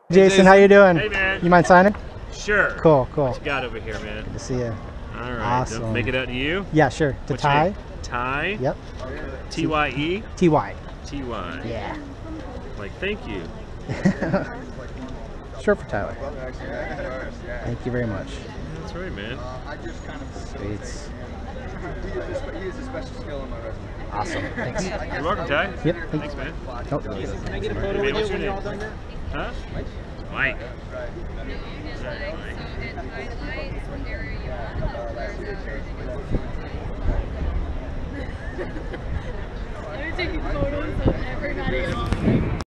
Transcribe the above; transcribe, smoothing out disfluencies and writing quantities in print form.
Jason, how you doing? Hey, man. You mind signing? Sure. Cool, cool. What you got over here, man? Good to see you. All right. Awesome. Don't make it out to you? Yeah, sure. To What's Ty? your name? Ty? Yep. T-Y-E? T-Y. T-Y. Yeah. Like, thank you. Short for Tyler. Thank you very much. That's right, man. Sweet. He is a special skill on my resume. Awesome. Thanks. You're welcome, Ty. Yep. Thanks, man. Oh. Can I get a photo Man, what's with your you when you're name? all done there? Huh? Mike. I'm taking photos of everybody.